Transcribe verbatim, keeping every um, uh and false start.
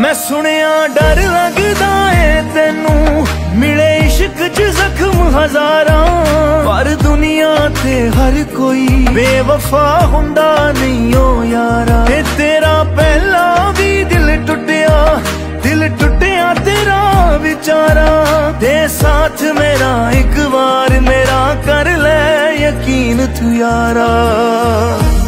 मैं सुनिया डर लगदा है तेनू मिले इश्क च जख्म हजारा, पर दुनिया ते हर कोई बेवफा हुंदा नहीं ओ यारा। ते तेरा पहला भी दिल टुटिया, दिल टुटिया तेरा बेचारा। ते साथ मेरा एक बार मेरा कर ले यकीन तू यारा।